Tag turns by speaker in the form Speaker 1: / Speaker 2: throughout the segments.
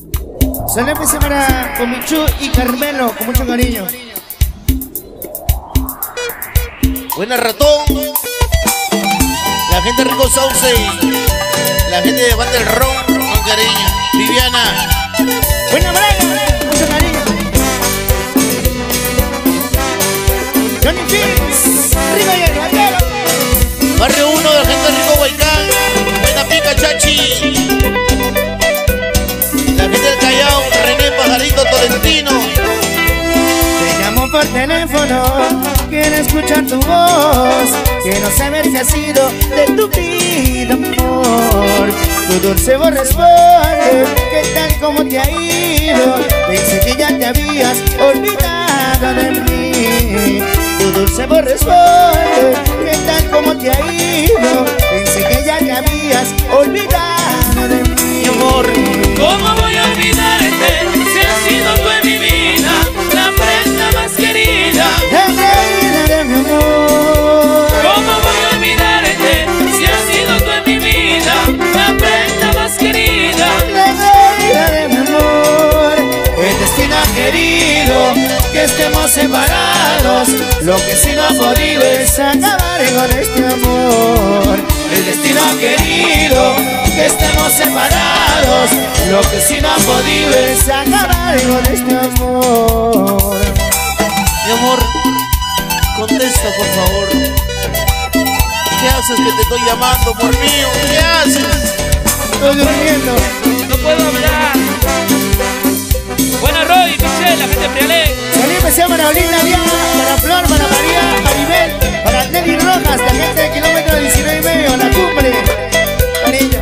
Speaker 1: Saludos para Comichu y Carmelo, con mucho cariño.
Speaker 2: Buena Ratón, la gente de Rico Sauce, la gente de Banda del Ron, con cariño. Viviana.
Speaker 1: Buena Braga, mucho cariño. Johnny Films, Rico y el
Speaker 2: Barrio 1 de la gente de Rico Huaycán. Buena Pica Chachi. La gente del Callao, René Pajarito Tolentino.
Speaker 1: Te llamo por teléfono, quiero escuchar tu voz. Quiero saber qué ha sido de tu vida, amor. Tu dulce voz responde, ¿qué tal, cómo te ha ido? Pensé que ya te habías olvidado de mí. Tu dulce voz responde, ¿qué tal, cómo te ha ido? Pensé que ya te habías olvidado de mí.
Speaker 2: Mi amor,
Speaker 3: ¿cómo voy a olvidarte si has sido tú en mi vida la prenda más querida?
Speaker 1: La vida de mi amor.
Speaker 3: ¿Cómo voy a olvidarte si has sido tú en mi vida la prenda más querida?
Speaker 1: La vida de mi amor. El destino ha querido que estemos separados. Lo que sí no ha podido es acabar con este amor. El destino ha querido que estemos separados. Lo que sí no ha podido es acabar con este amor.
Speaker 2: mi amor, contesta por favor. ¿Qué haces que te estoy llamando por mí? ¿Qué haces?
Speaker 1: Estoy durmiendo.
Speaker 3: No puedo hablar. Buena Roy, Michelle, la gente de Prialé.
Speaker 1: Saludos especial para Olinda Diana, para Flor, para María, Maribel, para Nelly Rojas, la gente de kilómetro 19,5, la cumbre. Cariño.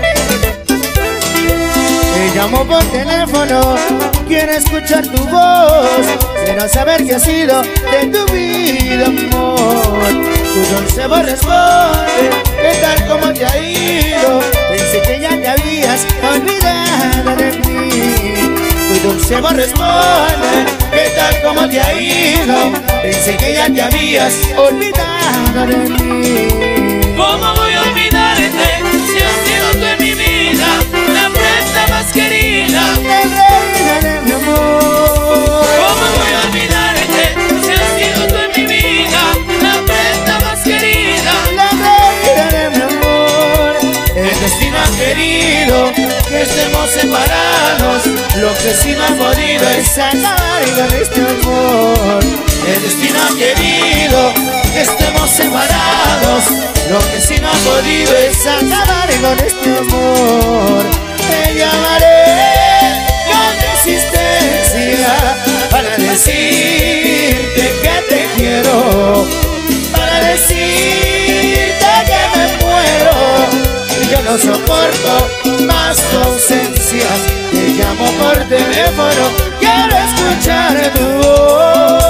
Speaker 1: Te llamo por teléfono, quiero escuchar tu voz. Quiero saber qué ha sido de tu vida, amor. Tu dulce voz responde, ¿qué tal, cómo te ha ido? Pensé que ya te habías olvidado de mí. Tu dulce voz responde, ¿qué tal, cómo te ha ido? Pensé que ya te habías olvidado de mí.
Speaker 3: ¿Cómo voy a olvidarte si has sido tú en mi vida la prenda más querida?
Speaker 1: La reina de mi amor.
Speaker 3: ¿Cómo voy a olvidarte si has sido tú en mi vida la prenda más querida?
Speaker 1: La reina de mi amor. El destino ha querido que estemos separados. Lo que sí no ha podido es acabar con este amor. El destino ha querido que estemos separados. Lo que sí no ha podido es acabar con este amor. Te llamaré con insistencia para decirte que te quiero, para decirte que me muero. Yo no soporto más tu ausencia. Te llamo por teléfono, quiero escuchar tu voz.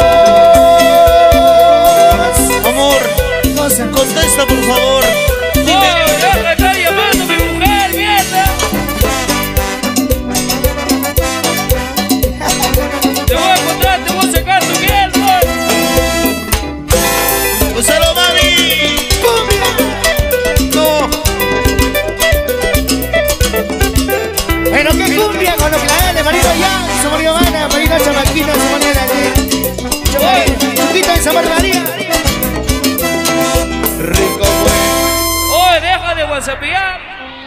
Speaker 2: Amor, contesta por favor. Dime.
Speaker 3: ¡Oh, ya me está llamando mi mujer, mierda! Te voy a encontrar, te voy a sacar tu mierda.
Speaker 2: ¡Úsalo, mami! No.
Speaker 1: Pero qué cumbia con los claveles de Marino Yang, su Mario Habana, Marino Chamaquina, su manera de Chuquita en Santa María.
Speaker 2: Rico fue.
Speaker 3: ¡Oh, deja de whatsappear!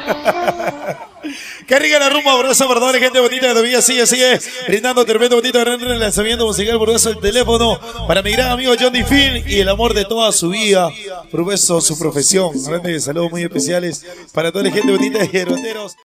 Speaker 4: Qué rica la rumba, abrazo, perdón, gente bonita de Todavía sigue brindando tremendo bonito gran lanzamiento musical, por eso el teléfono para mi gran amigo Johnny Phil y el amor de toda su vida, por eso su profesión. Saludos muy especiales para toda la gente bonita de Heroteros.